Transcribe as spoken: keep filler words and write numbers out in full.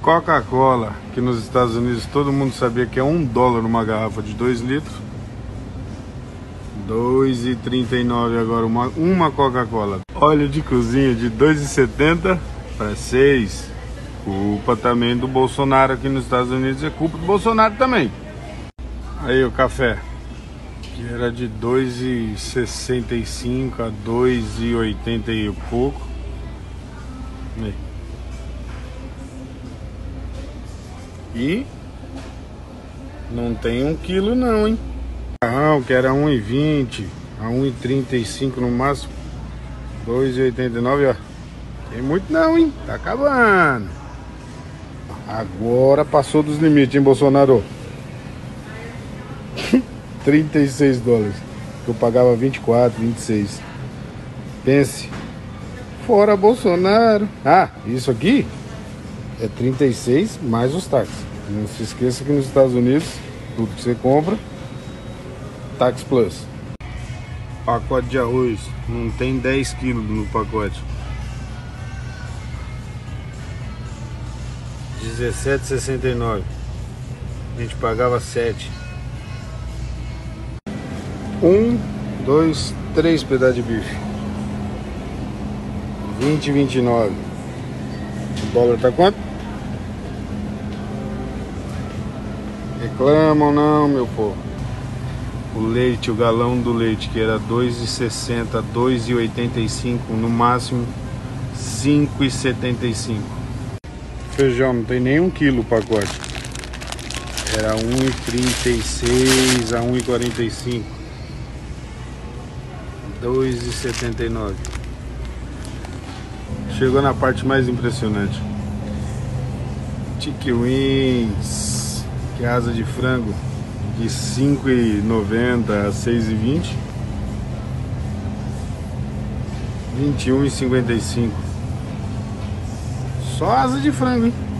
Coca-Cola, que nos Estados Unidos todo mundo sabia que é um dólar uma garrafa de dois litros. dois e trinta e nove agora uma, uma Coca-Cola. Óleo de cozinha de dois e setenta para seis. Culpa também do Bolsonaro aqui nos Estados Unidos, é culpa do Bolsonaro também. Aí o café, que era de dois e sessenta e cinco a dois e oitenta e pouco. Aí. E não tem um quilo não, hein? Carrão, que era um e vinte a um e trinta e cinco no máximo, dois e oitenta e nove, ó. Tem muito não, hein? Tá acabando. Agora passou dos limites, hein, Bolsonaro? trinta e seis dólares. Eu pagava vinte e quatro, vinte e seis. Pense. Fora Bolsonaro. Ah, isso aqui é trinta e seis mais os táxis. Não se esqueça que nos Estados Unidos, tudo que você compra, Tax Plus. Pacote de arroz, não tem dez quilos no pacote. dezessete e sessenta e nove. A gente pagava sete. Um, dois, três pedaços de bife. vinte e vinte e nove. O dólar tá quanto? Reclamam não, meu povo. O leite, o galão do leite, que era dois e sessenta, dois e oitenta e cinco, no máximo cinco e setenta e cinco. Feijão, não tem nem um quilo o pacote. Era um e trinta e seis a um e quarenta e cinco. dois e setenta e nove. Chegou na parte mais impressionante. Chicken Wings, que é asa de frango, de cinco e noventa a seis e vinte. vinte e um e cinquenta e cinco. Só asa de frango, hein?